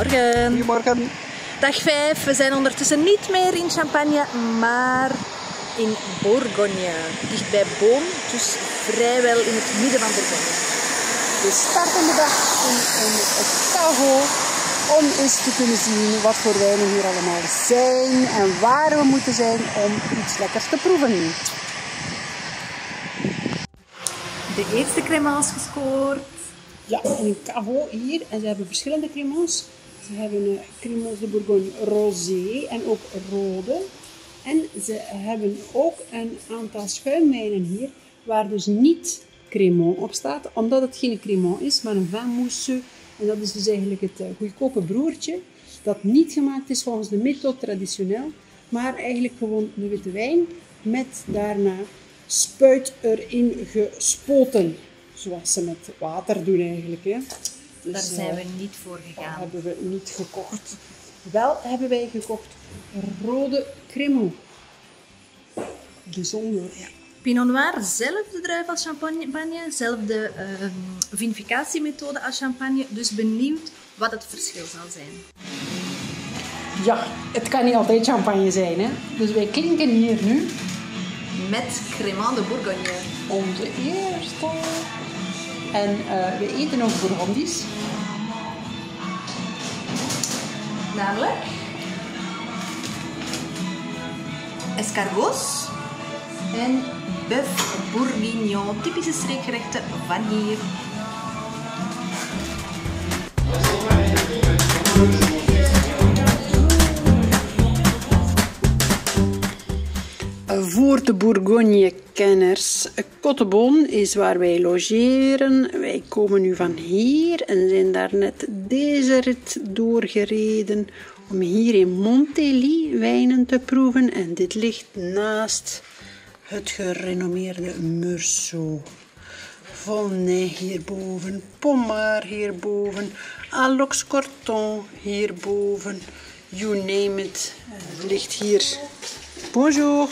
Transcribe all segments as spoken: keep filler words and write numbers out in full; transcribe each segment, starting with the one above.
Goedemorgen. Goedemorgen. Dag vijf. We zijn ondertussen niet meer in Champagne, maar in Bourgogne. Dicht bij Boom, dus vrijwel in het midden van Bourgogne. We starten de dag in een cavo om eens te kunnen zien wat voor wijnen hier allemaal zijn en waar we moeten zijn om iets lekkers te proeven. De eerste crémence gescoord. Ja, in een cavo hier. En ze hebben verschillende crémence. Ze hebben een crémence de Bourgogne rosé en ook rode. En ze hebben ook een aantal schuimwijnen hier, waar dus niet crémant op staat, omdat het geen crémant is, maar een vin mousseux. En dat is dus eigenlijk het goedkope broertje, dat niet gemaakt is volgens de methode traditioneel, maar eigenlijk gewoon de witte wijn, met daarna spuit erin gespoten. Zoals ze met water doen eigenlijk. Hè. Dus, Daar zijn we niet voor gegaan. Dat hebben we niet gekocht. Wel hebben wij gekocht rode crémant. Bijzonder. Ja. Pinot Noir, zelfde druif als champagne, zelfde uh, vinificatiemethode als champagne. Dus benieuwd wat het verschil zal zijn. Ja, het kan niet altijd champagne zijn, hè. Dus wij klinken hier nu met Crémant de Bourgogne. Onze eerste. En uh, we eten ook Bourgondisch. Namelijk escargots en bœuf bourguignon, typische streekgerechten van hier. Voor de Bourgogne-kenners, Cottebon is waar wij logeren. Wij komen nu van hier en zijn daar net deze rit doorgereden om hier in Montélie wijnen te proeven. En dit ligt naast het gerenommeerde Meursault. Volnay hierboven, Pommard hierboven, Alox-Corton hierboven, you name it. Het ligt hier. Bonjour.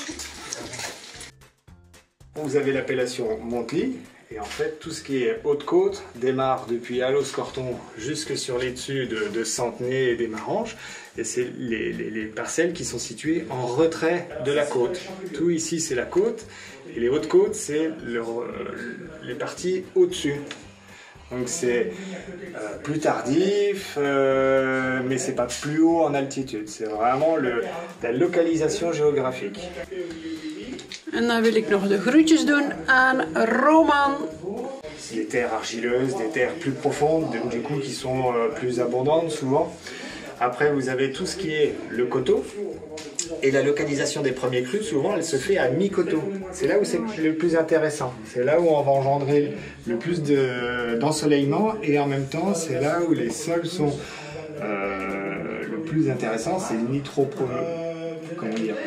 Vous avez l'appellation Montélie, et en fait tout ce qui est Haute-Côte démarre depuis Alox-Corton jusque sur les dessus de, de Centenay et des Maranges, et c'est les, les, les parcelles qui sont situées en retrait de la côte. Tout ici c'est la côte, et les Hautes-Côtes c'est le, les parties au-dessus. Donc c'est euh, plus tardif, euh, mais c'est pas plus haut en altitude. C'est vraiment le, la localisation géographique. En dan wil ik nog de groetjes doen aan Roman. Des terres argileuses, des terres plus profondes, du coup qui sont euh, plus abondantes souvent. Après vous avez tout ce qui est le coteau. Et la localisation des premiers crus, souvent, elle se fait à mi-coteau. C'est là où c'est le plus intéressant. C'est là où on va engendrer le plus d'ensoleillement et en même temps, c'est là où les sols sont euh, le plus intéressant. C'est ni trop... Comment dire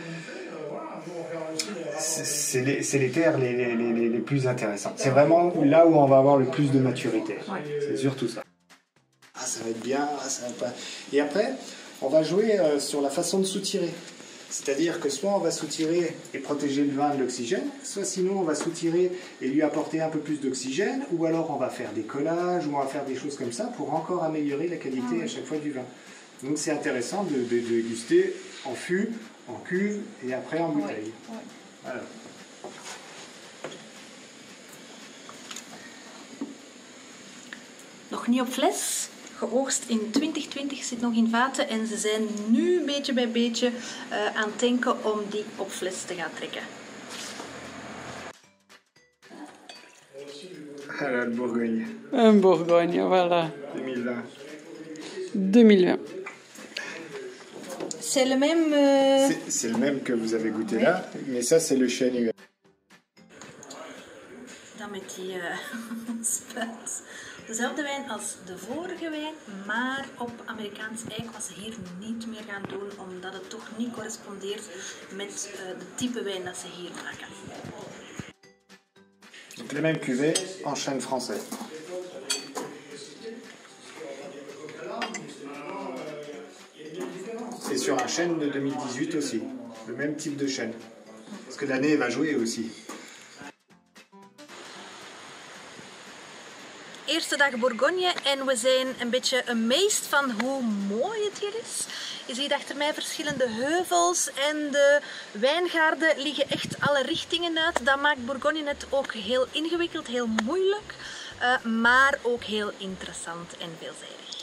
C'est les, les terres les, les, les, les plus intéressantes. C'est vraiment là où on va avoir le plus de maturité. C'est surtout ça. Ah, ça va être bien, ça va pas... Et après... on va jouer euh, sur la façon de soutirer. C'est-à-dire que soit on va soutirer et protéger le vin de l'oxygène, soit sinon on va soutirer et lui apporter un peu plus d'oxygène, ou alors on va faire des collages, ou on va faire des choses comme ça pour encore améliorer la qualité à chaque fois du vin. Donc c'est intéressant de, de, de déguster en fût, en cuve et après en bouteille. Voilà. Nog niet op fles. Geoogst in twintig twintig, zit nog in vaten en ze zijn nu beetje bij beetje uh, aan het denken om die op fles te gaan trekken. Alors, Bourgogne. Un Bourgogne, voilà. deux mille vingt. deux mille vingt. C'est le même... Euh... C'est le même que vous avez goûté oui. Là, mais ça c'est le chêne U S. Dan met die uh, spuit. Dezelfde wijn als de vorige wijn, maar op Amerikaans eik, wat ze hier niet meer gaan doen, omdat het toch niet correspondeert met uh, de type wijn dat ze hier maken. Donc les mêmes cuvées en chêne français. Et sur un chêne de deux mille dix-huit aussi, le même type de chêne. Parce que l'année va jouer aussi. eerste dag Bourgogne en we zijn een beetje amazed van hoe mooi het hier is. Je ziet achter mij verschillende heuvels en de wijngaarden liggen echt alle richtingen uit. Dat maakt Bourgogne net ook heel ingewikkeld, heel moeilijk, uh, maar ook heel interessant en veelzijdig.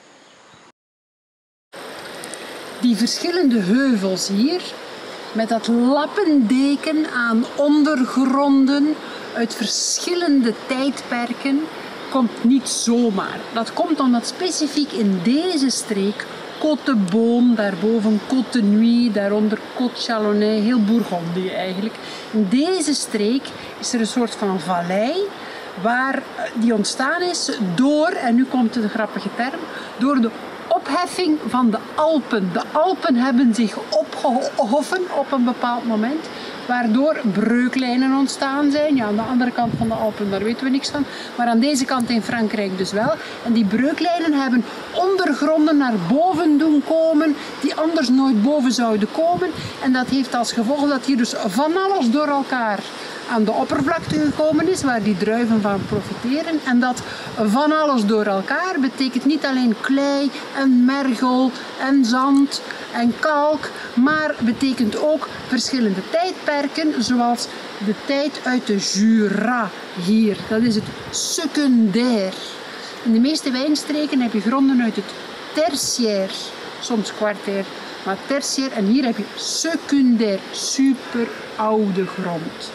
Die verschillende heuvels hier, met dat lappendeken aan ondergronden uit verschillende tijdperken, komt niet zomaar. Dat komt omdat specifiek in deze streek Côte de Beaune, daarboven Côte de Nuit, daaronder Côte Chalonnais, heel Bourgondië eigenlijk. In deze streek is er een soort van vallei waar die ontstaan is door, en nu komt de grappige term, door de opheffing van de Alpen. De Alpen hebben zich opgehoffen op een bepaald moment, waardoor breuklijnen ontstaan zijn. Ja, aan de andere kant van de Alpen, daar weten we niks van. Maar aan deze kant in Frankrijk dus wel. En die breuklijnen hebben ondergronden naar boven doen komen, die anders nooit boven zouden komen. En dat heeft als gevolg dat hier dus van alles door elkaar aan de oppervlakte gekomen is, waar die druiven van profiteren. En dat van alles door elkaar betekent niet alleen klei en mergel en zand en kalk, maar betekent ook verschillende tijdperken, zoals de tijd uit de Jura hier. Dat is het secundair. In de meeste wijnstreken heb je gronden uit het tertiair, soms kwartair, maar tertiair. En hier heb je secundair, super oude grond.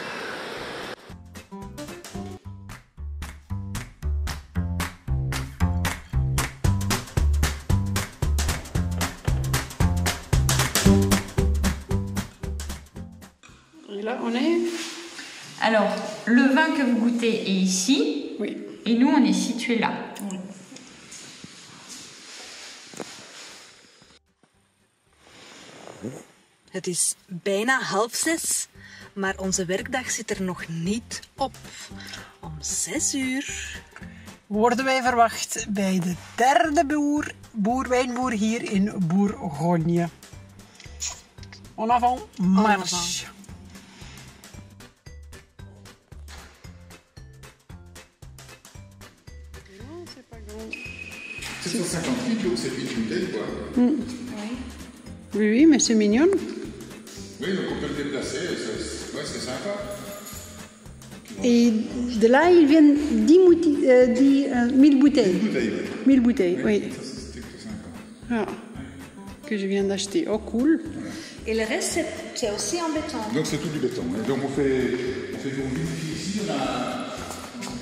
Et là, on est... Alors, le vin que vous goûtez est ici, Oui. et nous, on est situé là. Oui. Het is bijna half zes, maar onze werkdag zit er nog niet op. Om zes uur worden wij verwacht bij de derde boer, boer, wijnboer hier in Bourgogne. En avant, marche! sept cent cinquante-huit, donc c'est une bouteille, quoi. Mm. Oui, oui, mais c'est mignon. Oui, donc on peut le déplacer, c'est ouais, sympa. Et de là, ils viennent dix, mouti- euh, dix euh, mille bouteilles. Une bouteille, oui. mille bouteilles, oui. Ça, c'était que cinq ans. Ah, que je viens d'acheter. Oh, cool. et le reste c'est, c'est aussi en béton. Donc c'est tout du béton. Hein. Donc on fait, on fait vinifier ici, on a